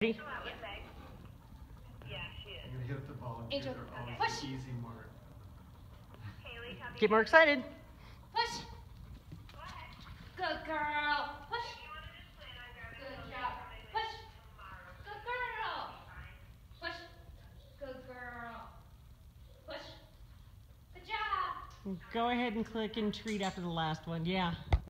Ready? Yeah, she is. I'm gonna hit the volunteer. Angel, They're always push. the easy mark. Haley, copy. Get more excited. Push. What? Good girl. Push. You want to just plan on grabbing Good a little job. bit from Push. tomorrow. Good girl. Push. Good girl. Push. Good job. Go ahead and click and treat after the last one. Yeah.